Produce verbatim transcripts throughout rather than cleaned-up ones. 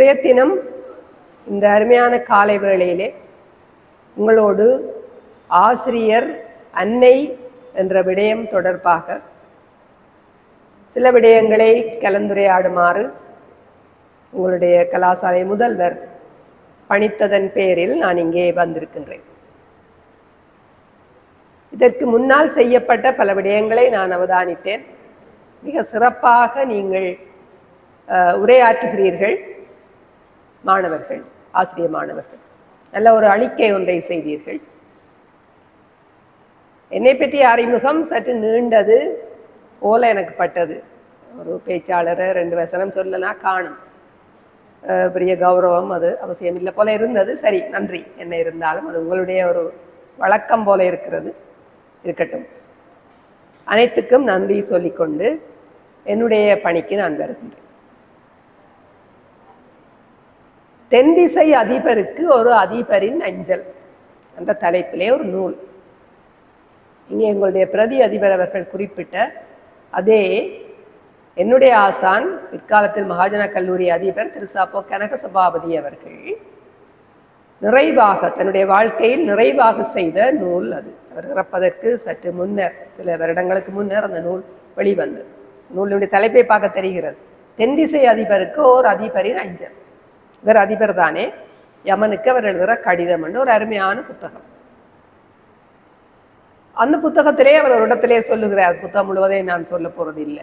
இன்றைய தினம் இந்த அருமையான காலை வேளையிலே உங்களோடு ஆசிரியர் அன்னை என்ற விடயம் தொடர்பாக சில விடயங்களை கலந்துரையாடுமாறு உங்களுடைய கலாசாலை முதல்வர் பணித்ததன் பேரில் நான் இங்கே வந்திருக்கின்றேன். இதற்கு முன்னால் செய்யப்பட்ட பல விடயங்களை நான் அவதானித்தேன். மிக சிறப்பாக நீங்கள் உரையாற்றுகிறீர்கள் மாணவர்கள், ஆசிரிய மாணவர்கள். நல்ல ஒரு அளிக்கை ஒன்றை செய்தீர்கள். என்னை பற்றிய அறிமுகம் சற்று நீண்டது போல எனக்கு பட்டது. ஒரு பேச்சாளரை ரெண்டு வசனம் சொல்லலாம் காணும், பெரிய கௌரவம் அது அவசியம் இல்லை போல இருந்தது. சரி, நன்றி. என்ன இருந்தாலும் அது உங்களுடைய ஒரு வழக்கம் போல இருக்கிறது, இருக்கட்டும். அனைத்துக்கும் நன்றி சொல்லிக்கொண்டு என்னுடைய பணிக்கு நான் வருகின்றேன். தென்திசை அதிபருக்கு ஒரு அதிபரின் அஞ்சல் என்ற தலைப்பிலே ஒரு நூல். இங்கே எங்களுடைய பிரதி அதிபர் அவர்கள் குறிப்பிட்ட அதே என்னுடைய ஆசான் பிற்காலத்தில் மகாஜன கல்லூரி அதிபர் திரு சாப்போ கனக சபாபதி அவர்கள் நிறைவாக தன்னுடைய வாழ்க்கையில் நிறைவாக செய்த நூல் அது. அவர் இறப்பதற்கு சற்று முன்னர், சில வருடங்களுக்கு முன்னர் அந்த நூல் வெளிவந்தது. நூலுடைய தலைப்பை பார்க்க தெரிகிறது. தென்திசை அதிபருக்கு ஓர் அதிபரின் அஞ்சல். இவர் அதிபர் தானே, யமனுக்கு அவர் எழுதுகிற கடிதம் என்று ஒரு அருமையான புத்தகம். அந்த புத்தகத்திலே அவர் ஒரு இடத்திலே சொல்லுகிறார், புத்தகம் முழுவதை நான் சொல்ல போறது இல்லை.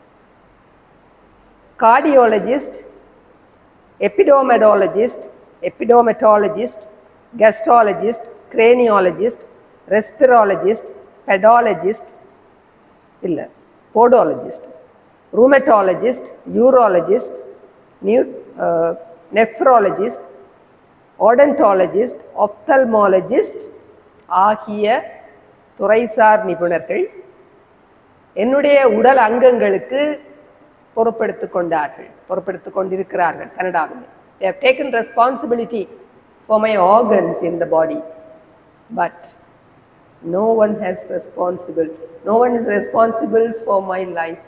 கார்டியோலஜிஸ்ட், எபிடோமெடாலஜிஸ்ட், எபிடோமெட்டாலஜிஸ்ட், கெஸ்ட்ராலஜிஸ்ட், கிரேனியாலஜிஸ்ட், ரெஸ்பிராலஜிஸ்ட், பெடாலஜிஸ்ட் இல்லை podologist, rheumatologist, urologist, new nephrologist, odontologist, ophthalmologist ஆகிய துறைசார் நிபுணர்கள் என்னுடைய உடல் அங்கங்களுக்கு பொறுப்பெடுத்து கொண்டார்கள், பொறுப்பெடுத்து கொண்டிருக்கிறார்கள் கனடாவில். They have taken responsibility for my organs in the body, but no one has responsible no one is responsible for my life.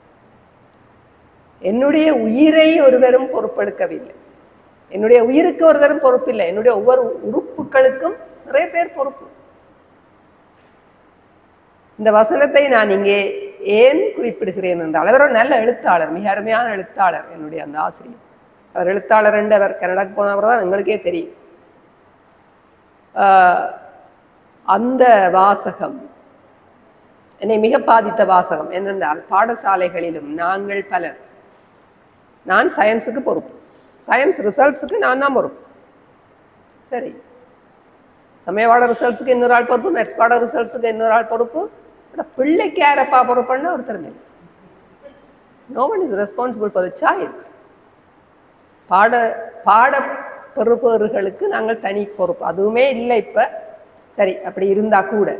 என்னுடைய உயிரை ஒருவரும் பொறுப்பெடுக்கவில்லை. என்னுடைய உயிருக்கு ஒருவரும் பொறுப்பில்லை. என்னுடைய ஒவ்வொரு உறுப்புகளுக்கும் நிறைய பேர் பொறுப்பு. இந்த வசனத்தை நான் இங்கே ஏன் குறிப்பிடுகிறேன் என்றால், அவர் ஒரு நல்ல எழுத்தாளர், மிக அருமையான எழுத்தாளர் என்னுடைய அந்த ஆசிரியர். அவர் எழுத்தாளர் என்று அவர் கனடாக்கு போனவர் தான் எங்களுக்கே தெரியும். அந்த வாசகம் என்னை மிக பாதித்த வாசகம் என்னென்றால், பாடசாலைகளிலும் நாங்கள் பலர், நான் சயின்ஸுக்கு பொறுப்பு, சயின்ஸ் ரிசல்ட்ஸுக்கு நான் தான் பொறுப்பு. சரி, சமயவாட ரிசல்ட்ஸுக்கு இன்னொரு ஆள் பொறுப்பு, மெட்ஸ் பாட ரிசல்ட்ஸுக்கு இன்னொரு ஆள் பொறுப்பு. பிள்ளைக்கு யாரப்பா பொறுப்புன்னா ஒருத்தர் இல்லை. No one is responsible for the child. பாட பாட பொறுப்பவர்களுக்கு நாங்கள் தனி பொறுப்பு, அதுவுமே இல்லை இப்போ. சரி, அப்படி இருந்தா கூட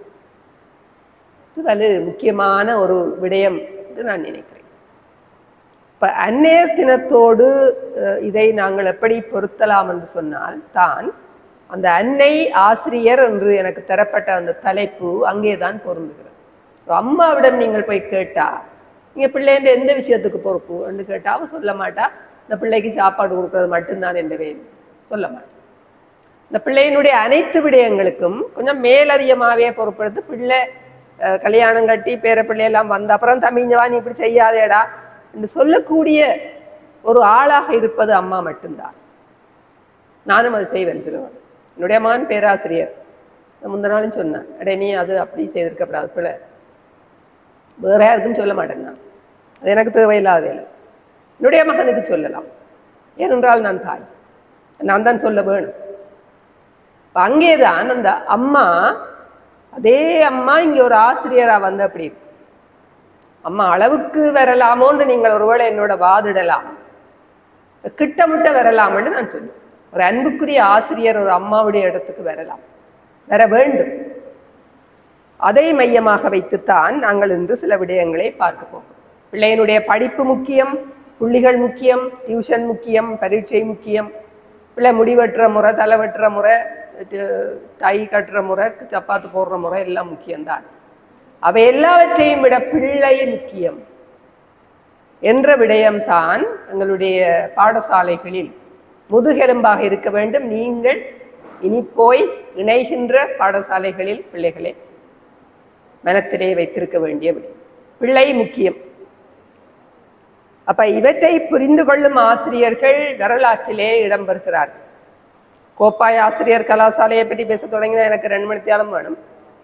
இது அது முக்கியமான ஒரு விடயம் என்று நான் நினைக்கிறேன். இப்போ அந்நேர் தினத்தோடு இதை நாங்கள் எப்படி பொருத்தலாம் என்று சொன்னால் தான், அந்த அன்னை ஆசிரியர் என்று எனக்கு தரப்பட்ட அந்த தலைப்பு அங்கே தான் பொருந்துகிறது. அம்மாவிடம் நீங்கள் போய் கேட்டா, நீங்கள் பிள்ளைன்ற எந்த விஷயத்துக்கு பொறுப்பு என்று கேட்டா அவன் சொல்ல மாட்டா, இந்த பிள்ளைக்கு சாப்பாடு கொடுக்கறது மட்டும்தான் என்ற வேணும், சொல்ல மாட்டேன். இந்த பிள்ளையினுடைய அனைத்து விடயங்களுக்கும் கொஞ்சம் மேலதிகமாகவே பொறுப்படுத்து, பிள்ளை கல்யாணம் கட்டி பேர பிள்ளையெல்லாம் வந்த அப்புறம் தமிழ்வா நீ இப்படி செய்யாதேடா என்று சொல்லக்கூடிய ஒரு ஆளாக இருப்பது அம்மா மட்டும்தான். நானும் அது செய்வேன் சொல்லுவேன். என்னுடைய மகன் பேராசிரியர் முந்த நாளும் சொன்னேன், அடே நீ அது அப்படி செய்திருக்கப்படாது, பிள்ளை வேற யாருக்குன்னு சொல்ல மாட்டேன், நான் அது எனக்கு தேவையில்லாத வேலை. என்னுடைய மகனுக்கு சொல்லலாம், ஏனென்றால் நான் தாய், நான் தான் சொல்ல வேணும். அங்கேதான் அந்த அம்மா, அதே அம்மா இங்கே ஒரு ஆசிரியராக வந்து அப்படி இருக்கு. அம்மா அளவுக்கு வரலாமோன்னு நீங்கள் ஒருவேளை என்னோட வாதிடலாம், கிட்டமிட்ட வரலாம்னு நான் சொல்லுவேன். ஒரு அன்புக்குரிய ஆசிரியர் ஒரு அம்மாவுடைய இடத்துக்கு வரலாம், வர வேண்டும். அதை மையமாக வைத்துத்தான் நாங்கள் இன்று சில விடயங்களை பார்க்க போகிறோம். பிள்ளையினுடைய படிப்பு முக்கியம், புள்ளிகள் முக்கியம், டியூஷன் முக்கியம், பரீட்சை முக்கியம், பிள்ளை முடிவெட்டுற முறை, தலை வெட்டுற முறை, டை கட்டுற முறை, சப்பாத்து போடுற முறை எல்லாம் முக்கியம்தான். அவை எல்லாவற்றையும் விட பிள்ளை முக்கியம். என்ற விடயம்தான் எங்களுடைய பாடசாலைகளில் முதுகெலும்பாக இருக்க வேண்டும். நீங்கள் இனி போய் இணைகின்ற பாடசாலைகளில் பிள்ளைகளை மனத்திலே வைத்திருக்க வேண்டிய விடயம். பிள்ளை முக்கியம். அப்ப இவற்றை புரிந்து கொள்ளும் ஆசிரியர்கள் வரலாற்றிலே இடம்பெறுகிறார்கள். கோப்பாய் ஆசிரியர் கலாசாலையை பற்றி பேச தொடங்கினா எனக்கு ரெண்டு மணி தியாலம் வேணும்.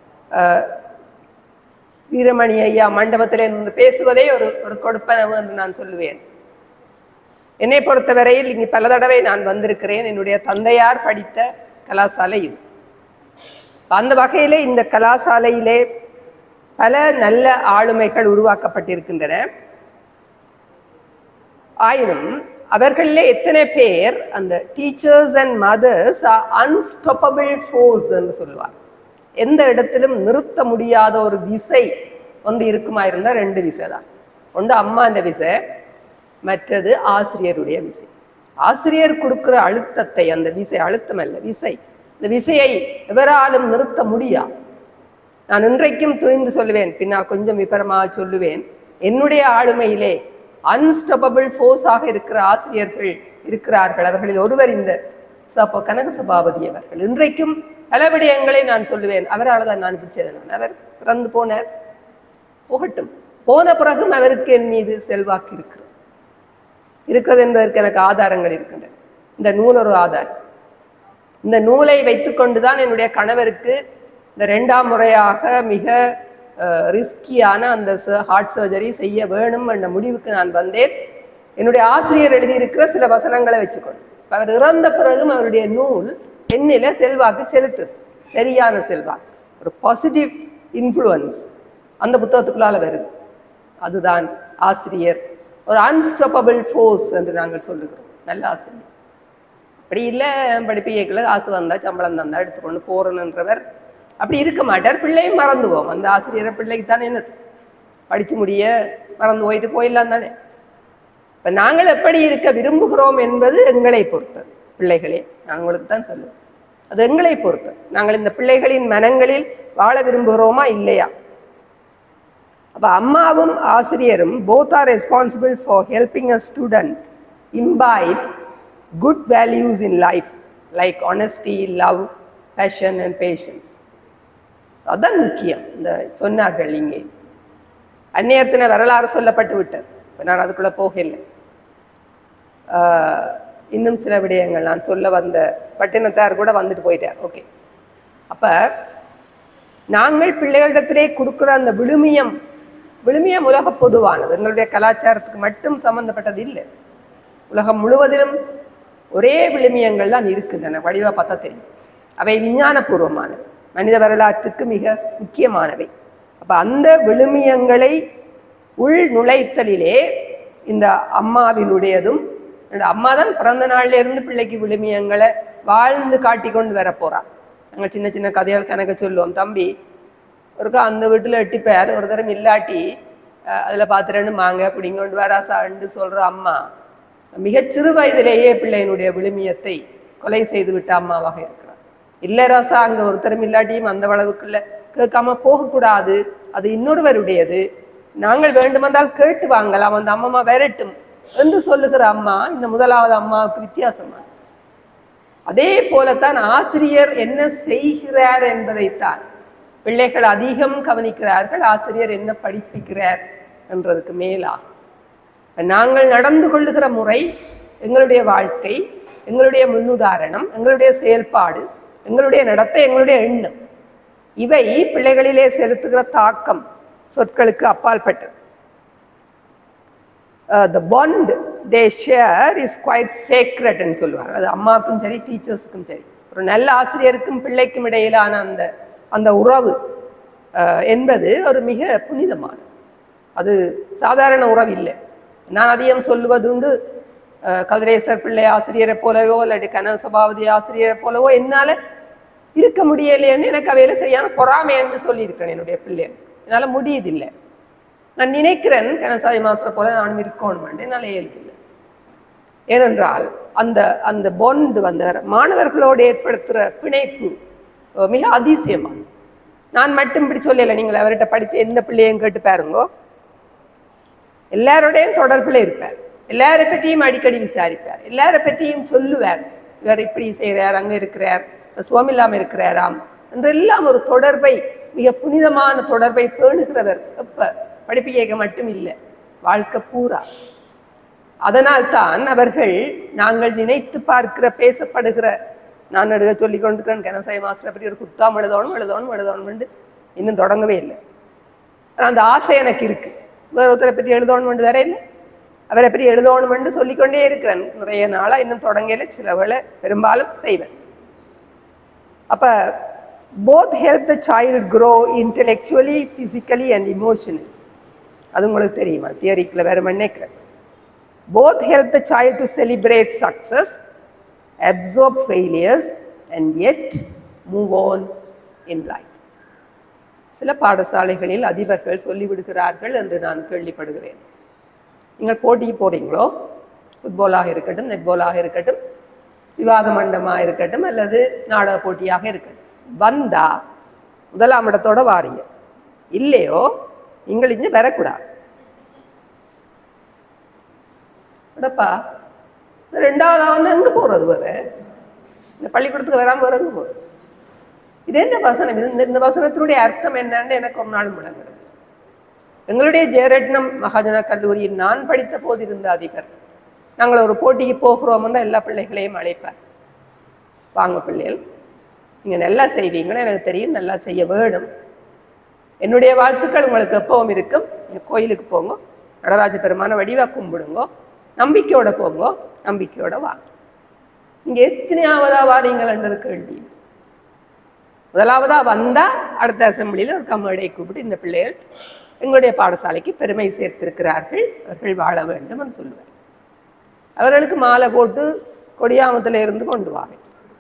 வீரமணி ஐயா மண்டபத்திலே நின்று பேசுவதே ஒரு ஒரு கொடுப்பனவு என்று நான் சொல்லுவேன். என்னை பொறுத்தவரையில் இங்கு பல தடவை நான் வந்திருக்கிறேன். என்னுடைய தந்தையார் படித்த கலாசாலை இது. அந்த வகையிலே இந்த கலாசாலையிலே பல நல்ல ஆளுமைகள் உருவாக்கப்பட்டிருக்கின்றன. ஆயினும் அவர்களிலே எத்தனை பேர் அந்த teachers and mothers are unstoppable force என்று சொல்லுவார். எந்த இடத்திலும் நிறுத்த முடியாத ஒரு விசை ஒன்று இருக்குமா இருந்தால் ரெண்டு விசை தான். ஒன்று அம்மா அந்த விசை, மற்றது ஆசிரியருடைய விசை. ஆசிரியர் கொடுக்கிற அழுத்தத்தை, அந்த விசை அழுத்தம் அல்ல விசை, இந்த விசையை எவராலும் நிறுத்த முடியாது. நான் இன்றைக்கும் துணிந்து சொல்லுவேன், பின்னால் கொஞ்சம் விபரமாக சொல்லுவேன். என்னுடைய ஆளுமையிலே அன்ஸ்டாப்பபிள் ஃபோர்ஸாக இருக்கிற ஆசிரியர்கள் இருக்கிறார்கள். அவர்களில் ஒருவர் இந்த சபா கனக சபாபதி அவர்கள். இன்றைக்கும் பல விடயங்களை நான் சொல்லுவேன், அவரால் தான் நான் பிடிச்சது. நான் அவர் பிறந்து போனார், போகட்டும், போன பிறகும் அவருக்கு என் மீது செல்வாக்கு இருக்கிறது இருக்கிறது என்பதற்கு எனக்கு ஆதாரங்கள் இருக்கின்றன. இந்த நூல் ஒரு ஆதாரம். இந்த நூலை வைத்துக்கொண்டுதான் என்னுடைய கணவருக்கு இந்த ரெண்டாம் முறையாக மிக ரிஸ்கியான அந்த ஹார்ட் சர்ஜரி செய்ய வேணும் என்ற முடிவுக்கு நான் வந்தேன். என்னுடைய ஆசிரியர் எழுதியிருக்கிற சில வசனங்களை வச்சுக்கொண்டு அவர் இறந்த பிறகும் அவருடைய நூல் என்னில செல்வாக்கு செலுத்துது. சரியான செல்வாக்கு, ஒரு பாசிட்டிவ் இன்ஃப்ளூயன்ஸ் அந்த புத்தகத்துக்குள்ளால வருது. அதுதான் ஆசிரியர், ஒரு அன்ஸ்டாப்பபிள் ஃபோர்ஸ் என்று நாங்கள் சொல்லுகிறோம். நல்ல ஆசிரியர் அப்படி இல்லை, படிப்பியக்கில் காசு வந்தால் சம்பளம் தந்தா எடுத்துக்கொண்டு போறணுன்றவர் அப்படி இருக்க மாட்டார். பிள்ளையும் மறந்துவோம். அந்த ஆசிரியரை பிள்ளைக்கு தானே என்னது படித்து முடிய மறந்து போயிட்டு போயிடலாம் தானே. இப்போ நாங்கள் எப்படி இருக்க விரும்புகிறோம் என்பது எங்களை பொறுத்தது. பிள்ளைகளே, நாங்களுக்கு தான் சொல்லுவோம், அது எங்களை பொறுத்தது. நாங்கள் இந்த பிள்ளைகளின் மனங்களில் வாழ விரும்புகிறோமா இல்லையா? அப்போ அம்மாவும் ஆசிரியரும் both are responsible for helping a student imbibe good values in life like honesty, love, passion and patience. அதான் முக்கியம். இந்த சொன்னார்கள் இங்கே அந்நேரத்தின வரலாறு சொல்லப்பட்டு விட்டது. இப்போ நான் அதுக்குள்ளே போகலை. இன்னும் சில விடயங்கள் நான் சொல்ல வந்த பட்டினத்தார் கூட வந்துட்டு போயிட்டார். ஓகே, அப்போ நாங்கள் பிள்ளைகளிடத்திலே கொடுக்குற அந்த விழுமியம், விழுமியம் உலக பொதுவானது, எங்களுடைய கலாச்சாரத்துக்கு மட்டும் சம்பந்தப்பட்டது இல்லை. உலகம் முழுவதிலும் ஒரே விழுமியங்கள் தான் இருக்கின்றன. வடிவாக பார்த்தா தெரியும். அவை விஞ்ஞானபூர்வமானவை, மனித வரலாற்றுக்கு மிக முக்கியமானவை. அப்போ அந்த விழுமியங்களை உள் நுழைத்தலிலே இந்த அம்மாவினுடையதும், அம்மா தான் பிறந்த நாள்ல இருந்து பிள்ளைக்கு விழுமியங்களை வாழ்ந்து காட்டி கொண்டு வர போறான். நாங்கள் சின்ன சின்ன கதைகள் கணக்க சொல்லுவோம். தம்பி ஒருக்கா அந்த வீட்டில் எட்டி பேர் ஒரு தரம் இல்லாட்டி அதில் பார்த்துறேன்னு மாங்க பிடிங்க கொண்டு வராசான்னு சொல்கிற அம்மா மிகச் சிறு வயதிலேயே பிள்ளையினுடைய விழுமியத்தை கொலை செய்து விட்ட அம்மாவாக இருக்கிறார். இல்லை ராசா, அங்கே ஒருத்தரும் இல்லாட்டியும் அந்த அளவுக்குள்ள கேட்காம போகக்கூடாது, அது இன்னொருவருடையது, நாங்கள் வேண்டுமென்றால் கேட்டு வாங்கலாம், அந்த அம்மா வரட்டும் என்று சொல்லுகிற அம்மா இந்த முதலாவது அம்மாவுக்கு வித்தியாசமான. அதே போலத்தான் ஆசிரியர் என்ன செய்கிறார் என்பதைத்தான் பிள்ளைகள் அதிகம் கவனிக்கிறார்கள். ஆசிரியர் என்ன படிப்பிக்கிறார் என்றதுக்கு மேலா நாங்கள் நடந்து கொள்ளுகிற முறை, எங்களுடைய வாழ்க்கை, எங்களுடைய முன்னுதாரணம், எங்களுடைய செயல்பாடு, எங்களுடைய நடத்தை, எங்களுடைய எண்ணம், இவை பிள்ளைகளிலே செலுத்துகிற தாக்கம் சொற்களுக்கு அப்பால் பட்டது. The bond they share is quite sacred ன்னு சொல்லுவாங்க. அது அம்மாவுக்கும் சரி, டீச்சர்ஸுக்கும் சரி, ஒரு நல்ல ஆசிரியருக்கும் பிள்ளைக்கும் இடையிலான அந்த அந்த உறவு என்பது ஒரு மிக புனிதமானது. அது சாதாரண உறவு இல்லை. நான் அதிகம் சொல்லுவது உண்டு, கதிரேசர் பிள்ளை ஆசிரியரை போலவோ இல்லாட்டி கனக சபாபதி ஆசிரியரை போலவோ என்னால் இருக்க முடியலைன்னு எனக்கு அவையில சரியான பொறாமை என்று சொல்லியிருக்கேன் என்னுடைய பிள்ளைகள். என்னால் முடியுதில்லை. நான் நினைக்கிறேன் கனசாதி மாஸ்டரை போல நானும் இருக்கணும் என்னால் இயல்பில்லை. ஏனென்றால் அந்த அந்த பொண்டு வந்த மாணவர்களோடு ஏற்படுத்துகிற பிணைப்பு மிக அதிசயமான. நான் மட்டும் இப்படி சொல்லலை, நீங்கள் அவர்கிட்ட படித்து எந்த பிள்ளையும் கேட்டு பாருங்கோ. எல்லாரோடையும் தொடர்பில் இருப்பார், எல்லாரை பற்றியும் அடிக்கடி விசாரிப்பார், எல்லாரை பற்றியும் சொல்லுவார். இவர் இப்படி செய்கிறார், அங்கே இருக்கிறார், சுவமில்லாமல் இருக்கிறாராம் என்றெல்லாம் ஒரு தொடர்பை, மிக புனிதமான தொடர்பை பேணுகிறவர். எப்ப படிப்பு கேட்க மட்டும் இல்லை, வாழ்க்கை பூரா. அதனால்தான் அவர்கள் நாங்கள் நினைத்து பார்க்கிற பேசப்படுகிற, நான் நடுக சொல்லி கொண்டிருக்கிறேன் கனசாய மாஸ்டரை பற்றி ஒரு குத்தாம் எழுதணும் எழுதணும் எழுதணும் இன்னும் தொடங்கவே இல்லை. அந்த ஆசை எனக்கு இருக்கு. வேற ஒருத்தரை பற்றி எழுதணும் வேற இல்லை, அவரை பற்றி எழுதணும் சொல்லிக்கொண்டே இருக்கிறேன் நிறைய நாளா, இன்னும் தொடங்கல. சில வேளை பெரும்பாலும் செய்வேன். அப்ப both help the child grow intellectually, physically and emotionally. அது உங்களுக்கு தெரியுமா? தியரிக்குள்ள வேற நினைக்கிறேன். Both help the child to celebrate success, absorb failures and yet move on in life. சில பாடசாலைகளில் அதிபர்கள் சொல்லிவிடுகிறார்கள் என்று நான் கேள்விப்படுகிறேன். நீங்கள் போட்டிக்கு போறீங்களோ, ஃபுட்பாலாக இருக்கட்டும், நெட்பாலாக இருக்கட்டும், விவாத மண்டபமாக இருக்கட்டும், அல்லது நாடக போட்டியாக இருக்கட்டும், வந்தா முதலாம் இடத்தோட வாரிய இல்லையோ நீங்கள் இங்கே வரக்கூடாது. இடப்பா ரெண்டாவது வந்து எங்க போறது? வர இந்த பள்ளிக்கூடத்துக்கு வராமல் வர எங்க போறது? இது என்ன வசனம்? இந்த வசனத்தினுடைய அர்த்தம் என்னன்னு எனக்கு ஒரு நாள் முழங்குறது. எங்களுடைய ஜெயரட்னம் மகாஜன கல்லூரியில் நான் படித்த போது இருந்த அதிபர், நாங்கள் ஒரு போட்டிக்கு போகிறோம்னா எல்லா பிள்ளைகளையும் அழைப்பார். வாங்க பிள்ளைகள், நீங்கள் நல்லா செய்வீங்களே எனக்கு தெரியும், நல்லா செய்ய வேணும். என்னுடைய வாழ்த்துக்கள் உங்களுக்கு எப்பவும் இருக்கும். நீங்கள் கோயிலுக்கு போங்க, நடராஜ பெருமான வடிவா கும்பிடுங்கோ, நம்பிக்கையோட போங்கோ, நம்பிக்கையோட வாங்க. நீங்கள் எத்தனையாவதா வாரீங்கள்ன்றது கேள்வி. முதலாவதா வந்தா அடுத்த அசம்பிளியில் ஒரு கம்மடை கூப்பிட்டு இந்த பிள்ளைகள் எங்களுடைய பாடசாலைக்கு பெருமை சேர்த்திருக்கிறார்கள், அவர்கள் வாழ வேண்டும் என்று சொல்லுவார். அவர்களுக்கு மாலை போட்டு கொடியாமத்துல இருந்து கொண்டு வாங்க.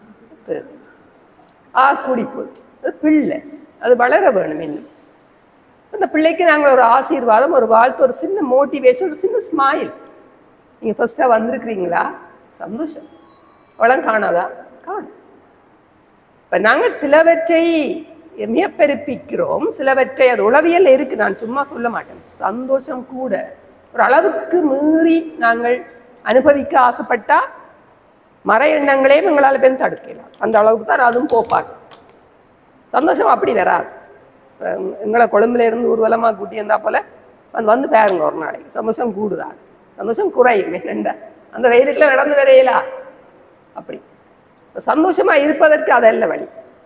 ஆ கூடி போச்சு, அது பிள்ளை, அது வளர வேணும். இன்னும் அந்த பிள்ளைக்கு நாங்கள் ஒரு ஆசீர்வாதம், ஒரு வாழ்த்து, ஒரு சின்ன மோட்டிவேஷன், ஒரு சின்ன ஸ்மைல். நீங்கள் ஃபர்ஸ்டாக வந்திருக்கிறீங்களா, சந்தோஷம். வளம் காணாதா? காணும். இப்போ நாங்கள் சிலவற்றை மிகப்பெருப்பிக்கிறோம், சிலவற்றை அது உளவியல் இருக்கு, நான் சும்மா சொல்ல மாட்டேன். சந்தோஷம் கூட ஒரு அளவுக்கு மீறி நாங்கள் அனுபவிக்க ஆசைப்பட்டா மர எண்ணங்களையும் எங்களால் பேர் தடுக்கலாம். அந்த அளவுக்கு தான் அதுவும் போப்பாங்க. சந்தோஷம் அப்படி வராது. எங்களை கொழும்புல இருந்து ஊர்வலமாக கூட்டி இருந்தா போல வந்து வந்து பாருங்க ஒரு நாளைக்கு, சந்தோஷம் கூடுதான், சந்தோஷம் குறையும். என்னண்டா அந்த வெயிலுக்குள்ள நடந்து வரையலா அப்படி சந்தோஷமா இருப்பதற்கு அதல்ல வழி.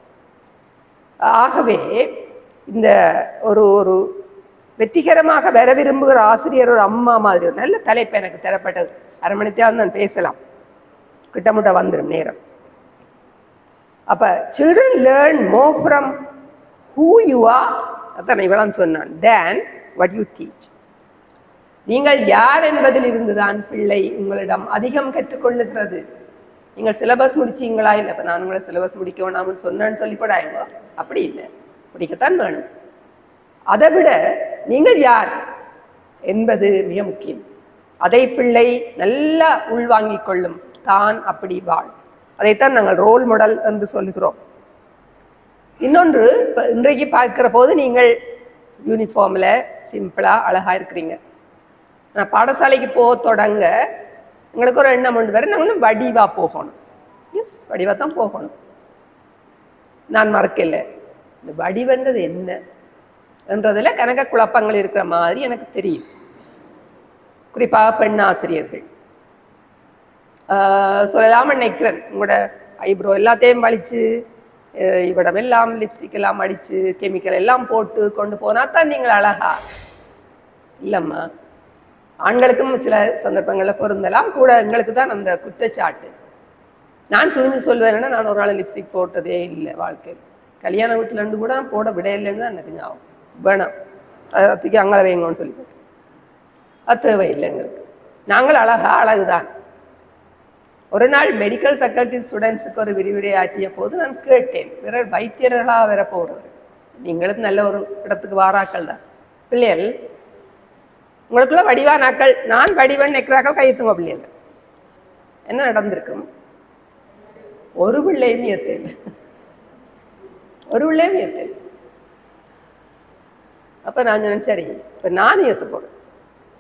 ஆகவே இந்த ஒரு ஒரு வெற்றிகரமாக வர விரும்புகிற ஆசிரியர் ஒரு அம்மா மாதிரி ஒரு நல்ல தலைப்பு எனக்கு தரப்பட்டது. அரை மணித்தான் நான் பேசலாம், கிட்டமுட்ட வந்துடும் நேரம். அப்ப children learn more from who you are, அதான் இவளாம் சொன்னான், தேன் வாட் யூ டீச். நீங்கள் யார் என்பதில் இருந்துதான் பிள்ளை உங்களிடம் அதிகம் கற்றுக்கொள்ளுகிறது. நீங்கள் சிலபஸ் முடிச்சிங்களா? இல்லை, இப்போ நான் உங்களை சிலபஸ் முடிக்க வேணாம்னு சொன்னேன்னு சொல்லி போடாங்க, அப்படி இல்லை, முடிக்கத்தான் வேணும். அதை விட நீங்கள் யார் என்பது மிக முக்கியம். அதை பிள்ளை நல்லா உள்வாங்கிக் கொள்ளும். தான் அப்படி வாழ், அதைத்தான் நாங்கள் ரோல் மாடல் என்று சொல்லுகிறோம். இன்னொன்று, இப்போ இன்றைக்கு பார்க்கிற போது நீங்கள் யூனிஃபார்மில் சிம்பிளாக அழகாக இருக்கிறீங்க. நான் பாடசாலைக்கு போக தொடங்க எங்களுக்கு ஒரு எண்ணம் ஒன்று வரை, நாங்களும் வடிவாக போகணும். எஸ், வடிவாக தான் போகணும். நான் மறக்கலை, இந்த வடிவன்றது என்ன என்றதில் கணக்க குழப்பங்கள் இருக்கிற மாதிரி எனக்கு தெரியும். குறிப்பாக பெண் ஆசிரியர்கள் சொல்லலாமல் நினைக்கிறேன். உங்களோட ஐப்ரோ எல்லாத்தையும் வலிச்சு, இவ்விடம் எல்லாம் லிப்ஸ்டிக் எல்லாம் அடித்து, கெமிக்கல் எல்லாம் போட்டு கொண்டு போனால் தான் நீங்கள் அழகா இல்லைம்மா. ஆண்களுக்கும் சில சந்தர்ப்பங்களில் பொருந்தலாம், கூட எங்களுக்கு தான் அந்த குற்றச்சாட்டு. நான் துணிஞ்சு சொல்வேன்னா, நான் ஒரு நாள் லிப்ஸ்டிக் போட்டதே இல்லை வாழ்க்கையில். கல்யாண வீட்டிலேருந்து கூட போட விட இல்லைன்னு தான் எனக்கு ஞாபகம். வேணாம், அதை தூக்கி அங்கே வைங்கன்னு சொல்லி, அது தேவையில்லை எங்களுக்கு. நாங்கள் அழகா அழகுதான். ஒரு நாள் மெடிக்கல் ஃபேக்கல்டி ஸ்டூடெண்ட்ஸுக்கு ஒரு விரிவுரை ஆற்றிய போது நான் கேட்டேன், வேற வைத்தியர்களாக வேற போகிறவர், நீங்களும் நல்ல ஒரு இடத்துக்கு வாராக்கள் தான், பிள்ளைகள் உங்களுக்குள்ள வடிவா நாக்கள், நான் வடிவன் நெக்கிறாக்கள் கையெழுத்துங்க பிள்ளைகள். என்ன நடந்திருக்கும்? ஒரு பிள்ளையும் ஏற்ற ஒரு பிள்ளையும் ஏற்ற. அப்ப நான் சொன்னேன், சரி இப்ப நான் ஏற்று போறேன்,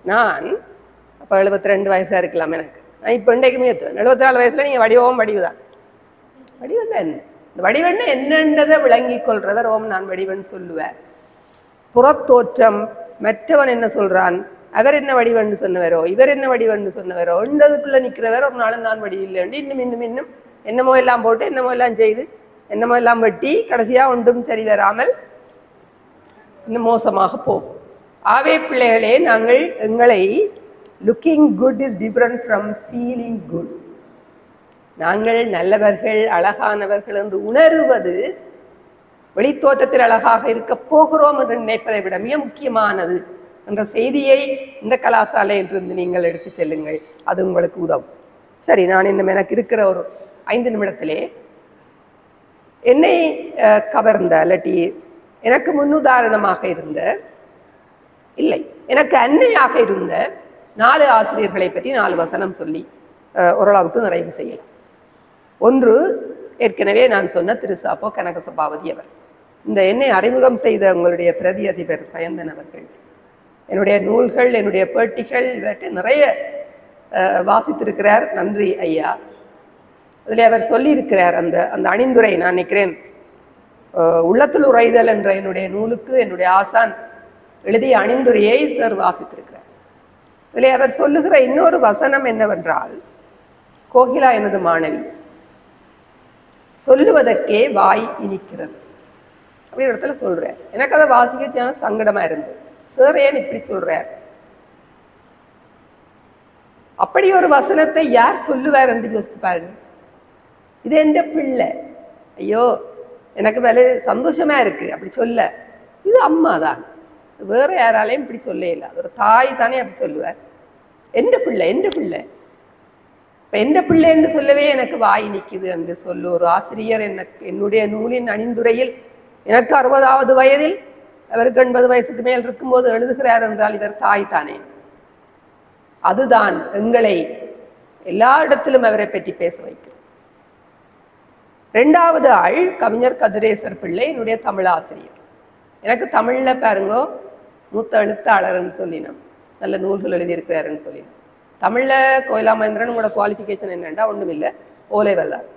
நான் அப்போ எழுபத்தி ரெண்டு வயசாக இருக்கலாம் எனக்கு. நான் இப்போ இன்றைக்குமே ஏற்றுவேன். எழுபத்தி நாலு வயசில் நீங்கள் வடிவம் வடிவுதான். வடிவன்னா என்ன? இந்த வடிவன்னா என்னன்றதை விளங்கி கொள்றவர் ஓம் நான் வடிவன் சொல்லுவேன். புறத்தோற்றம் மற்றவன் என்ன சொல்றான், அவர் என்ன வடிவன்னு சொன்னவரோ இவர் என்ன வடிவன்னு சொன்னவரோ இந்ததுக்குள்ள நிற்கிறவர் ஒரு நாளும் நான் வடிவில்லைண்டு இன்னும் இன்னும் இன்னும் என்னமோ எல்லாம் போட்டு என்னமோ எல்லாம் செய்து என்னமோ எல்லாம் வெட்டி கடைசியாக ஒன்றும் சரி வராமல் இன்னும் மோசமாக போகும். ஆவே பிள்ளைகளே, நாங்கள் எங்களை looking good is different from feeling good. நாங்கள் நல்லவர்கள் அழகானவர்கள் என்று உணருவது வெளித்தோற்றத்தில் அழகாக இருக்க போகிறோம் என்று நினைப்பதை விட மிக முக்கியமானது என்ற செய்தியை இந்த கலாசாலையிலிருந்து நீங்கள் எடுத்து செல்லுங்கள். அது உங்களுக்கு உதவும். சரி, நான் இன்னும் எனக்கு இருக்கிற ஒரு ஐந்து நிமிடத்திலே என்னை கவர்ந்த இல்லாட்டி எனக்கு முன்னுதாரணமாக இருந்த இல்லை எனக்கு அன்னையாக இருந்த நாலு ஆசிரியர்களை பற்றி நாலு வசனம் சொல்லி ஓரளவுக்கு நிறைவு செய்யலாம். ஒன்று, ஏற்கனவே நான் சொன்ன திருசாப்போ கனக சபாபதி அவர். இந்த என்னை அறிமுகம் செய்த உங்களுடைய பிரதி அதிபர் சயந்தன் அவர்கள் என்னுடைய நூல்கள் என்னுடைய பேட்டிகள் இவற்றை நிறைய வாசித்திருக்கிறார். நன்றி ஐயா. அதில் அவர் சொல்லியிருக்கிறார் அந்த அந்த அணிந்துரை, நான் நினைக்கிறேன் உள்ளத்தில் உரைதல் என்ற என்னுடைய நூலுக்கு என்னுடைய ஆசான் எழுதிய அணிந்துரையை சார் வாசித்திருக்கிறார். இதில் அவர் சொல்லுகிற இன்னொரு வசனம் என்னவென்றால், கோகிலா எனது மாணவி, சொல்லுவதற்கே வாய் இனிக்கிறது அப்படி இடத்துல சொல்றார். எனக்கு அதை வாசிக்க சங்கடமா இருந்தது. சார் ஏன் இப்படி சொல்றார்? அப்படி ஒரு வசனத்தை யார் சொல்லுவார் என்று யோசித்து பாருங்க. இது எந்த பிள்ளை, ஐயோ எனக்கு வேலை சந்தோஷமா இருக்கு அப்படி சொல்ல. இது அம்மா தான், வேற யாராலையும் இப்படி சொல்ல இல்லை. ஒரு தாய் தானே அப்படி சொல்லுவார். எந்த பிள்ளை எந்த பிள்ளை இப்போ எந்த பிள்ளை என்று சொல்லவே எனக்கு வாய் நிற்குது என்று சொல்லு ஒரு ஆசிரியர் எனக்கு என்னுடைய நூலின் அணிந்துரையில் எனக்கு அறுபதாவது வயதில் அவருக்கு எண்பது வயசுக்கு மேல் இருக்கும்போது எழுதுகிறார் என்றால் இவர் தாய் தானே. அதுதான் எங்களை எல்லா இடத்திலும் அவரை பற்றி பேச வைக்கிறது. ரெண்டாவது ஆள் கவிஞர் கதிரேசர் பிள்ளை, என்னுடைய தமிழ் ஆசிரியர். எனக்கு தமிழ்ல பாருங்கோ மூத்த எழுத்தாளர்ன்னு சொல்லினோம், நல்ல நூல்கள் எழுதியிருக்கிறாருன்னு சொல்லினோம். தமிழ்ல கோயிலா மகேந்திரன் உங்களோட குவாலிஃபிகேஷன் என்னண்டா ஒன்றும் இல்லை, ஓலைவல் தான்.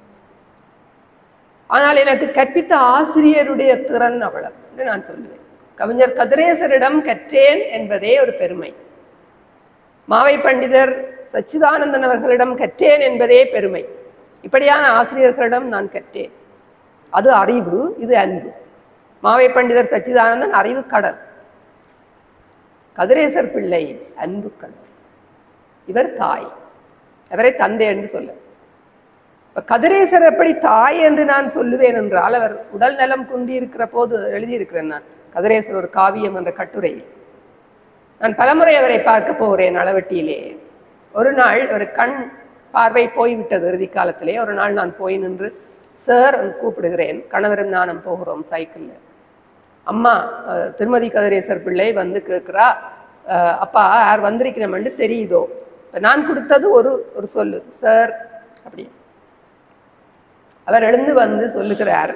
ஆனால் எனக்கு கற்பித்த ஆசிரியருடைய திறன் அவ்வளவு என்று நான் சொல்லுவேன். கவிஞர் கதிரேசரிடம் கற்றேன் என்பதே ஒரு பெருமை. மாவை பண்டிதர் சச்சிதானந்தன் அவர்களிடம் கற்றேன் என்பதே பெருமை. இப்படியான ஆசிரியர்களிடம் நான் கற்றேன். அது அறிவு, இது அன்பு. மாவை பண்டிதர் சச்சிதானந்தன் அறிவு கடல், கதிரேசர் பிள்ளை அன்பு கடல். இவர் தாய், அவரை தந்தை என்று சொல்ல. கதிரேசர் எப்படி தாய் என்று நான் சொல்லுவேன் என்றால், அவர் உடல் நலம் குன்றி இருக்கிற போது எழுதியிருக்கிறேன் நான் கதிரேசர் ஒரு காவியம் என்ற கட்டுரையில். நான் பலமுறை அவரை பார்க்க போகிறேன் அளவட்டியிலே. ஒரு நாள் ஒரு கண் பார்வை போய்விட்டது இறுதி காலத்திலே. ஒரு நாள் நான் போய் நின்று சார் கூப்பிடுகிறேன், கணவரும் நானும் போகிறோம் சைக்கிளில். அம்மா திருமதி கதிரேசர் பிள்ளை வந்து கேட்குறா, அப்பா யார் வந்திருக்கிறோம்னு தெரியுதோ. இப்போ நான் கொடுத்தது ஒரு ஒரு சொல்லு சார் அப்படி. அவர் எழுந்து வந்து சொல்லுகிறார்,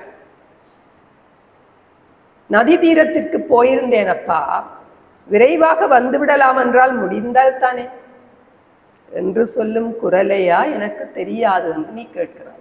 நதி தீரத்திற்கு போயிருந்தேன் அப்பா, விரைவாக வந்து விடலாம் என்றால் முடிந்தால் தானே என்று சொல்லும் குரலையா எனக்கு தெரியாது என்று நீ கேட்கிறார்.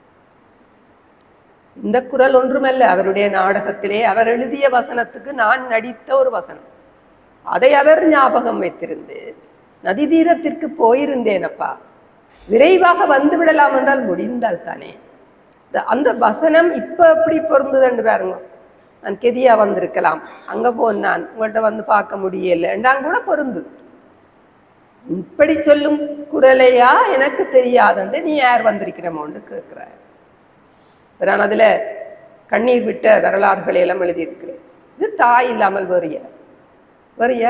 இந்த குரல் ஒன்றுமல்ல, அவருடைய நாடகத்திலே அவர் எழுதிய வசனத்துக்கு நான் நடித்த ஒரு வசனம். அதை அவர் ஞாபகம் வைத்திருந்து, நதி தீரத்திற்கு போயிருந்தேன் அப்பா, விரைவாக வந்து விடலாம் என்றால் முடிந்தால் தானே. அந்த வசனம் இப்ப எப்படி பொருந்துதுன்னு பாருங்க. நான் கெதியா வந்திருக்கலாம், அங்க போனான் உங்கள்கிட்ட வந்து பார்க்க முடியல என்றாங்க கூட பொருந்து. இப்படி சொல்லும் குரலையா எனக்கு தெரியாதுன்னு நீ யார் வந்திருக்கிறமோன்னு கேட்கிற. நான் அதுல கண்ணீர் விட்ட வரலாறுகளை எல்லாம் எழுதியிருக்கிறேன். இது தாய் இல்லாமல் வேறிய வேறிய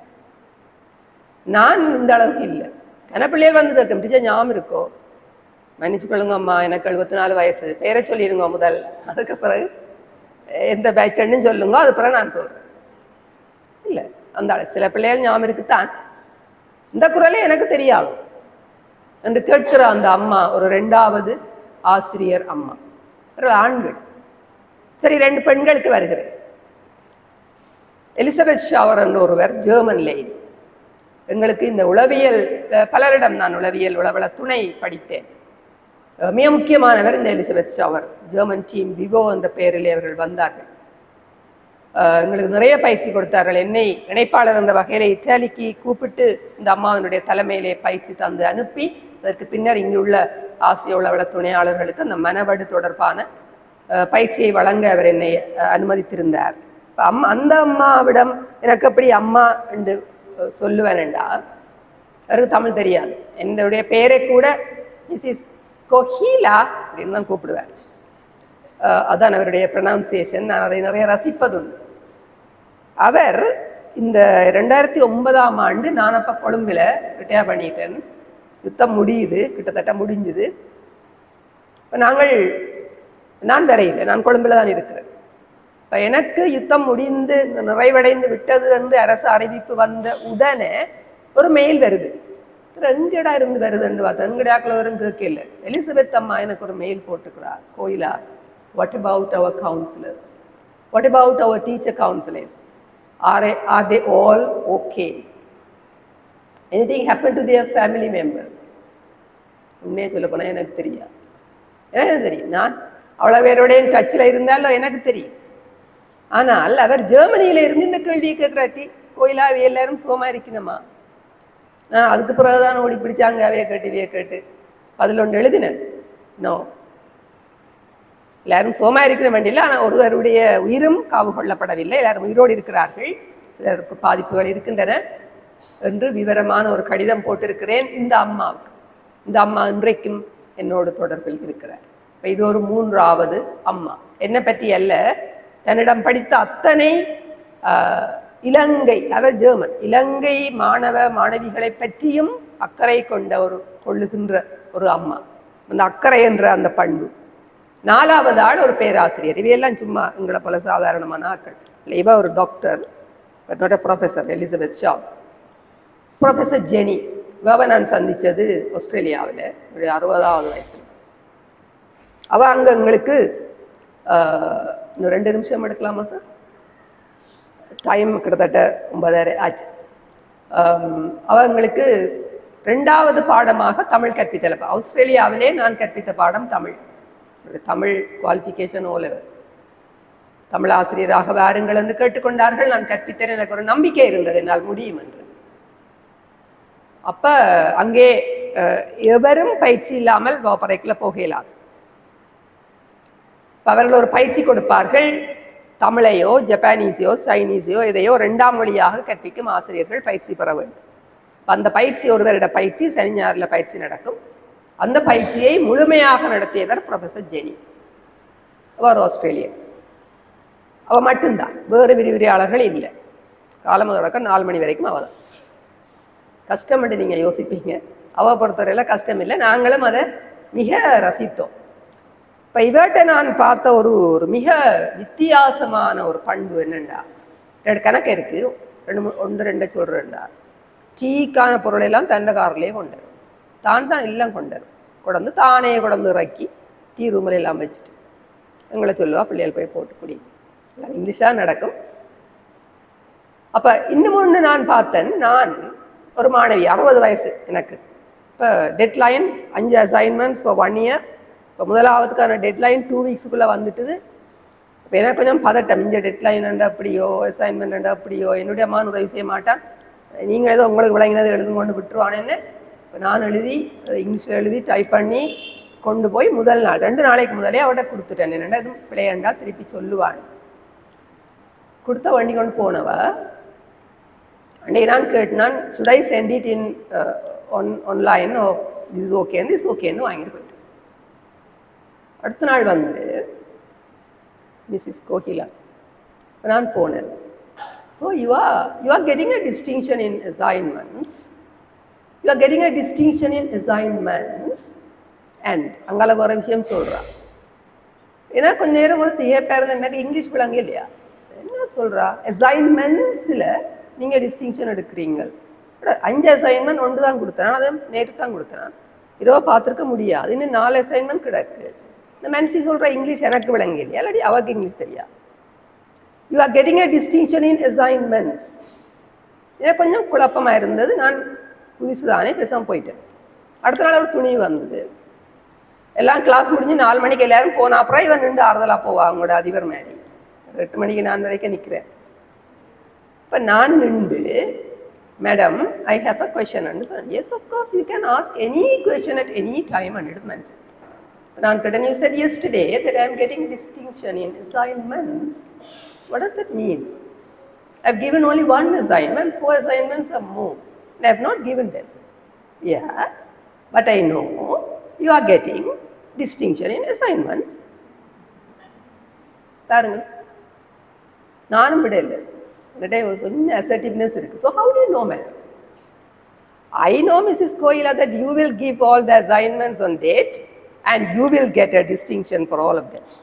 நான் இந்த அளவுக்கு இல்லை. கனப்பிள்ளைகள் வந்து கேட்க முடிச்சா ஞாபகம் இருக்கோ, மன்னிச்சு கொள்ளுங்க அம்மா எனக்கு எழுபத்தி நாலு வயசு, பேரை சொல்லிடுங்க முதல், அதுக்கு பிறகு எந்த பேச்சன்னு சொல்லுங்க, அது பிறகு நான் சொல்றேன். இல்லை அந்த சில பிள்ளைகள் ஞாபகம் இருக்குத்தான், இந்த குரலே எனக்கு தெரியாது என்று கேட்கிற அந்த அம்மா ஒரு ரெண்டாவது ஆசிரியர் அம்மா. ஆண்கள் சரி, ரெண்டு பெண்களுக்கு வருகிறேன். எலிசபெத் ஷவர் என்ற ஒருவர் ஜெர்மன் லேடி, எங்களுக்கு இந்த உளவியல் பலரிடம் நான் உளவியல் உளவள துணை படித்தேன். மிக முக்கியமானவர் இந்த எலிசபெத் ஷவர். ஜெர்மன் டீம் விவோ என்ற பெயரிலே அவர்கள் வந்தார்கள். எங்களுக்கு நிறைய பயிற்சி கொடுத்தார்கள். என்னை இணைப்பாளர் என்ற வகையில் இத்தாலிக்கு கூப்பிட்டு இந்த அம்மாவினுடைய தலைமையிலே பயிற்சி தந்து அனுப்பி அதற்கு பின்னர் இங்கு உள்ள ஆசிய உளவள துணையாளர்களுக்கு அந்த மனவடு தொடர்பான பயிற்சியை வழங்க அவர் என்னை அனுமதித்திருந்தார். அம்மா அந்த அம்மாவிடம் எனக்கு அப்படி அம்மா என்று சொல்லுவேன்டா அவருக்கு தமிழ் தெரியாது. என்னுடைய பெயரை கூட மிஸ்ஸஸ் கோஹிலா அப்படின்னு தான் கூப்பிடுவேன். அதான் அவருடைய ப்ரொனவுன்சியேஷன். நான் அதை நிறைய ரசிப்பதுண்டு. அவர் இந்த ரெண்டாயிரத்தி ஒன்பதாம் ஆண்டு நான் அப்போ கொழும்பில் ரிட்டையர் பண்ணிட்டேன். யுத்தம் முடியுது, கிட்டத்தட்ட முடிஞ்சுது. இப்போ நாங்கள் நான் வரையில் நான் கொழும்பில் தான் இருக்கிறேன். இப்போ எனக்கு யுத்தம் முடிந்து நிறைவடைந்து விட்டது என்று அரசு அறிவிப்பு வந்த உடனே ஒரு மெயில் வருது. எங்கடா இருந்து வருதுன்னு பார்த்தா எங்கடாக்கில் வரும் கேட்கல. எலிசபெத் அம்மா எனக்கு ஒரு மெயில் போட்டுக்கிறார். கோயிலா, what about our counselors? What about our teacher counselors? Are, are they all okay? Anything happened to their family members? உண்மையை சொல்ல போனால் எனக்கு தெரியும். எனக்கு தெரியும். நான் அவ்வளோ பேரோடைய டச்சில் இருந்தாலும் எனக்கு தெரியும். ஆனால் அவர் ஜெர்மனியில் இருந்து இந்த கேள்வியை கேட்குறாட்டி, கோயிலா எல்லாரும் சுகமாக இருக்கணுமா? நான் அதுக்கு பிறகுதான் ஓடி பிடிச்சாங்க அவையை கேட்டு இவையை கேட்டு பதில் ஒன்று எழுதினேன். நோ, எல்லாரும் சோமா இருக்கிற வேண்டியில்லை. ஆனால் ஒருவருடைய உயிரும் காவு கொள்ளப்படவில்லை. எல்லாரும் உயிரோடு இருக்கிறார்கள். சிலருக்கு பாதிப்புகள் இருக்கின்றன என்று விவரமான ஒரு கடிதம் போட்டிருக்கிறேன் இந்த அம்மாவுக்கு. இந்த அம்மா இன்றைக்கும் என்னோடு தொடர்பில் இருக்கிறார். இப்போ இது ஒரு மூன்றாவது அம்மா. என்னை பற்றி அல்ல, தன்னிடம் படித்த அத்தனை இலங்கை, அவர் ஜெர்மன், இலங்கை மாணவ மாணவிகளை பற்றியும் அக்கறை கொண்ட ஒரு கொள்ளுகின்ற ஒரு அம்மா. அந்த அக்கறை என்ற அந்த பண்பு. நாலாவது ஆள் ஒரு பேராசிரியர். இவையெல்லாம் சும்மா எங்களை போல சாதாரணமான ஆக்கள் இல்லை. இவ ஒரு doctor, but not a professor. Elizabeth Shaw. Professor Jenny, இவவை நான் சந்தித்தது ஆஸ்திரேலியாவில் என்னுடைய அறுபதாவது வயசில். அவள் அங்கே எங்களுக்கு இன்னும் ரெண்டு நிமிஷம் எடுக்கலாமா சார்? டைம் கிட்டத்தட்ட ஒன்பதரை ஆச்சு. அவங்களுக்கு ரெண்டாவது பாடமாக தமிழ் கற்பித்தல். ஆஸ்திரேலியாவிலே நான் கற்பித்த பாடம் Tamil. Tamil qualification O level. Tamil ஆசிரியராக வாருங்கள் என்று கேட்டுக்கொண்டார்கள். நான் கற்பித்தேன். எனக்கு ஒரு நம்பிக்கை இருந்தது என்னால் முடியும் என்று. அப்போ அங்கே எவரும் பயிற்சி இல்லாமல் வகுப்பறைக்குள்ள போக இயலாது. அவர்கள் ஒரு பயிற்சி கொடுப்பார்கள். தமிழையோ ஜப்பானீஸையோ சைனீஸையோ இதையோ ரெண்டாம் மொழியாக கற்பிக்கும் ஆசிரியர்கள் பயிற்சி பெற வேண்டும். அந்த பயிற்சி ஒருவரிட பயிற்சி சனி ஞாயிறில் பயிற்சி நடக்கும். அந்த பயிற்சியை முழுமையாக நடத்தியவர் ப்ரொஃபஸர் ஜெனி. அவர் ஆஸ்திரேலியன். அவள் மட்டும்தான், வேறு விரிவுரையாளர்கள் இல்லை. காலம் தொடக்கம் நாலு மணி வரைக்கும் அவள் தான். கஷ்டம் என்று நீங்கள் யோசிப்பீங்க. அவள் பொறுத்தவரையில் கஷ்டம் இல்லை. நாங்களும் அதை மிக ரசித்தோம். இப்போ இவர்கிட்ட நான் பார்த்த ஒரு ஒரு மிக வித்தியாசமான ஒரு பண்பு என்னென்னா, ரெண்டு கணக்கு இருக்குது, ரெண்டு ஒன்று ரெண்டை சொல்கிறேன்டா. டீக்கான பொருளெல்லாம் தண்ட காரிலே கொண்டு வரும். தான் தான் எல்லாம் கொண்டு வரும். கொண்டு தானே கொண்டு இறக்கி டீ ரூமில் எல்லாம் வச்சுட்டு எங்களை சொல்லுவா, பிள்ளைகள் போய் போட்டு குடி. எல்லாம் இங்கிலீஷாக நடக்கும். அப்போ இன்னும் ஒன்று நான் பார்த்தேன். நான் ஒரு மாணவி, அறுபது வயசு எனக்கு. இப்போ டெட்லைன் அஞ்சு அசைன்மெண்ட்ஸ் ஃபார் ஒன் இயர். இப்போ முதலாவதுக்கான டெட்லைன் டூ வீக்ஸுக்குள்ளே வந்துட்டுது. இப்போ எனக்கு கொஞ்சம் பதட்டம். இந்த டெட்லைன் அண்டா அப்படியோ, அசைன்மெண்ட் அண்டா அப்படியோ, என்னுடைய அம்மா உதவி செய்ய மாட்டான். நீங்கள் ஏதோ உங்களுக்கு விளங்கினது எழுதும் கொண்டு விட்டுருவானேன்னு இப்போ நான் எழுதி இங்கிலீஷில் எழுதி டைப் பண்ணி கொண்டு போய் முதல் நாள் ரெண்டு நாளைக்கு முதலே அவட்ட கொடுத்துட்டேன். என்னென்னா எதுவும் பிள்ளையண்டா திருப்பி சொல்லுவான். கொடுத்த வண்டி கொண்டு போனவ அன்றைக்கி நான் கேட்டினான், should I send it in uh, on online or this is okay and this is okay ன்னு வாங்கிட்டு போயிட்டு. அடுத்த நாள் வந்து மிஸ்ஸஸ் கோகிலா நான் போனேன். So you are you are getting a distinction in assignments you are getting a distinction in assignments and அங்கால வர விஷயம் சொல்கிறான். ஏன்னா கொஞ்சம் நேரம் ஒரு தியேப்பா இருந்து எனக்கு இங்கிலீஷ் விளங்க இல்லையா, என்ன சொல்கிறா, அசைன்மெண்ட்ஸில் நீங்கள் டிஸ்டிங்ஷன் எடுக்கிறீங்க. அஞ்சு அசைன்மெண்ட் ஒன்று தான் கொடுத்தேன், அதை நேற்று தான் கொடுத்தேன், இரவு பார்த்துருக்க முடியாது, இன்னும் நாலு அசைன்மெண்ட் கிடக்கு. இந்த மென்சி சொல்கிற இங்கிலீஷ் எனக்கு விளங்க இல்லையா, இல்லாட்டி அவருக்கு இங்கிலீஷ் தெரியா. You are getting a distinction in assignments. எனக்கு கொஞ்சம் குழப்பமாக இருந்தது. நான் புதுசு தானே பேசாமல் போயிட்டேன். அடுத்த நாள் ஒரு துணி வந்தது. எல்லாம் கிளாஸ் முடிஞ்சு நாலு மணிக்கு எல்லாரும் போன அப்புறம் இவன் நின்று ஆறுதலாக போவா அவங்களோட அதிபர் மாதிரி. எட்டு மணிக்கு நான் வரைக்கும் நிற்கிறேன். இப்போ நான் நின்று, madam I have a question and சொன்னேன். Yes of course you can ask any question at any time and எடுத்து மனசு. நான் கேட்டேன், you said yesterday that I am getting distinction in assignments. What does that mean? I have given only one assignment, four assignments or more. I have not given them. Yeah, but I know you are getting distinction in assignments. பாருங்க, நானும் விடல, என்னடே கொஞ்சம் assertiveness இருக்கு. So how do you know, madam? I know Missus Koila that you will give all the assignments on date and you will get a distinction for all of them.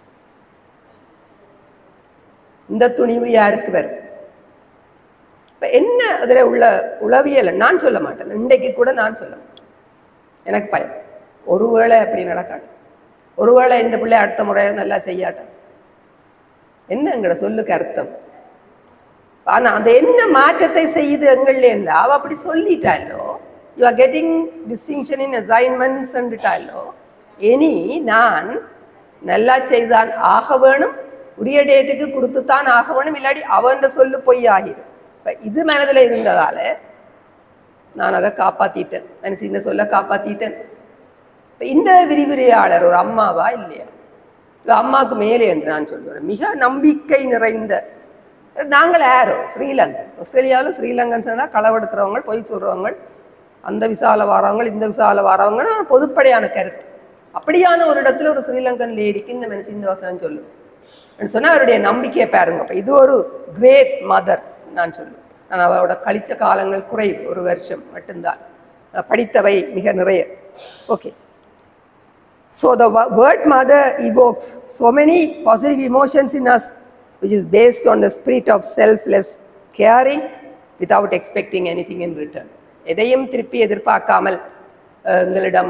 இந்த துணிவு யாருக்கு வரும்? இப்போ என்ன அதில் உள்ள உளவியல் நான் சொல்ல மாட்டேன். இன்றைக்கு கூட நான் சொல்ல மாட்டேன். எனக்கு பயம், ஒருவேளை அப்படி நடக்காது, ஒருவேளை இந்த பிள்ளை அடுத்த முறை நல்லா செய்யாட்டேன். என்ன எங்கட சொல்லுக்கு அர்த்தம்? ஆனால் அந்த என்ன மாற்றத்தை செய்யுது எங்கள்ல இருந்தா அவ அப்படி சொல்லிட்டாலோ, you are getting distinction in assignments ட்டாலோ, இனி நான் நல்லா செய்தான் ஆக வேணும், உரிய டேட்டுக்கு கொடுத்துத்தான் ஆக வேணும், இல்லாடி அவன் சொல்லு பொய் ஆகிடும். இப்போ இது மனதில் இருந்ததால நான் அதை காப்பாற்றிட்டேன், மனசு இந்த சொல்ல காப்பாற்றிட்டேன். இப்போ இந்த விரிவுரையாளர் ஒரு அம்மாவா இல்லையா? அம்மாவுக்கு மேலே என்று நான் சொல்லுவேன். மிக நம்பிக்கை நிறைந்த, நாங்கள் யாரோ ஸ்ரீலங்கன், ஆஸ்திரேலியாவில் ஸ்ரீலங்கன் சொன்னால் களவெடுக்கிறவங்க, பொய் சொல்கிறவங்க, அந்த விசாவில் வரவங்க, இந்த விசாவில் வரவங்கன்னு பொதுப்படையான கருத்து. அப்படியான ஒரு இடத்துல ஒரு ஸ்ரீலங்கன் லேடிக்கு இந்த மனசு இந்த வசனம் சொல்லுவேன் சொன்னால் அவருடைய நம்பிக்கையை பாருங்க. அப்போ இது ஒரு கிரேட் மதர் நான் சொல்லுவேன். நான் அவரோட கழிச்ச காலங்கள் குறைவு, ஒரு வருஷம் மட்டும்தான், படித்தவை மிக நிறைய. Okay, so the word mother evokes so many positive emotions in us, which is based on the spirit of selfless caring without expecting anything in return. எதையும் திருப்பி எதிர்பார்க்காமல் எங்களிடம்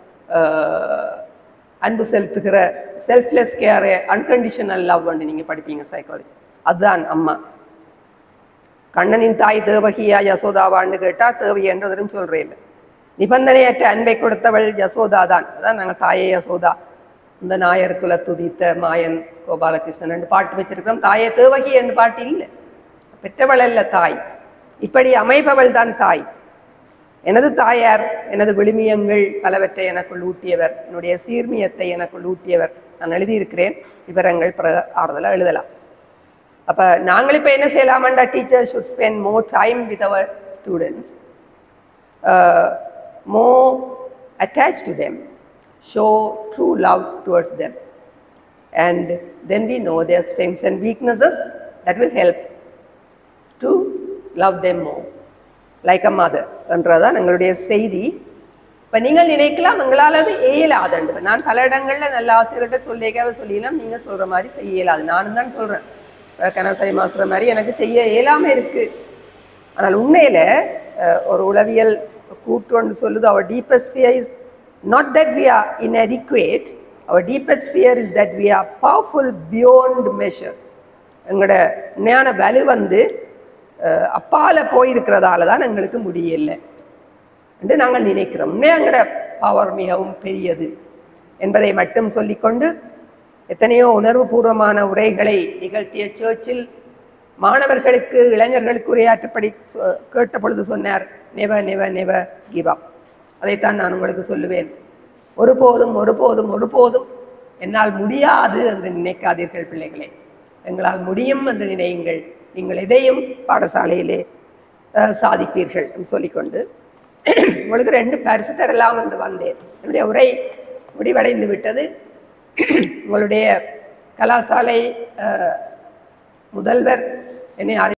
அன்பு செலுத்துகிற செல்ஃப்லெஸ் கேர், அன்கண்டிஷனல் லவ் வந்து நீங்கள் படிப்பீங்க சைக்காலஜி. அதுதான் அம்மா. கண்ணனின் தாய் தேவகியா யசோதாவான்னு கேட்டால் தேவி என்றதுன்னு சொல்கிறே இல்லை. நிபந்தனையற்ற அன்பை கொடுத்தவள் யசோதா தான். அதான் நாங்கள் தாயே யசோதா, இந்த நாயர் குல துதித்த மாயன் கோபாலகிருஷ்ணன் ரெண்டு பாட்டு வச்சிருக்கிறோம். தாயே தேவகி என்று பாட்டு இல்லை. பெற்றவள் அல்ல தாய், இப்படி அமைப்பவள் தான் தாய். எனது தாயார் எனது விழுமியங்கள் பலவற்றை எனக்குள் ஊட்டியவர், என்னுடைய சீர்மியத்தை எனக்குள் ஊட்டியவர். நான் எழுதியிருக்கிறேன், விவரங்கள் பிற ஆறுதலாக எழுதலாம். அப்போ நாங்கள் இப்போ என்ன செய்யலாமாண்டா, teacher should spend more time with our students, more attached to them, show true love towards them, and then we know their strengths and weaknesses that will help to love them more like a mother என்றதான் எங்களுடைய செய்தி. இப்போ நீங்கள் நினைக்கலாம் எங்களால் அது இயலாதுண்டு. நான் பல இடங்களில் நல்ல ஆசிரியர்கிட்ட சொல்லிக்காக சொல்லிடலாம், நீங்கள் சொல்கிற மாதிரி செய்ய இயலாது. நானும் தான் சொல்கிறேன், கனசை மாசுற மாதிரி எனக்கு செய்ய இயலாமல் இருக்குது. ஆனால் உண்மையில் ஒரு உளவியல் கூற்று சொல்லுது, our deepest fear is not that we are inadequate, our deepest fear is that we are powerful beyond measure. எங்களோட உண்மையான வலு வந்து அப்பால போயிருக்கிறதால தான் எங்களுக்கு முடியலை என்று நாங்கள் நினைக்கிறோம். உண்மையாக எங்களோட பவர் மிகவும் பெரியது என்பதை மட்டும் சொல்லிக்கொண்டு, எத்தனையோ உணர்வுபூர்வமான உரைகளை நிகழ்த்திய சர்ச்சில் மாணவர்களுக்கு இளைஞர்களுக்கு உரையாற்றப்படி கேட்ட பொழுது சொன்னார், never never never give up. அதைத்தான் நான் உங்களுக்கு சொல்லுவேன். ஒருபோதும் ஒருபோதும் ஒருபோதும் என்னால் முடியாது என்று நினைக்காதீர்கள் பிள்ளைகளே, எங்களால் முடியும் என்று நினையுங்கள். நீங்கள் எதையும் பாடசாலையிலே சாதிப்பீர்கள் என்று சொல்லிக்கொண்டு உங்களுக்கு ரெண்டு பரிசு தரலாம் என்று வந்தேன். என்னுடைய உரை முடிவடைந்து விட்டது. உங்களுடைய கலாசாலை முதல்வர் என்னை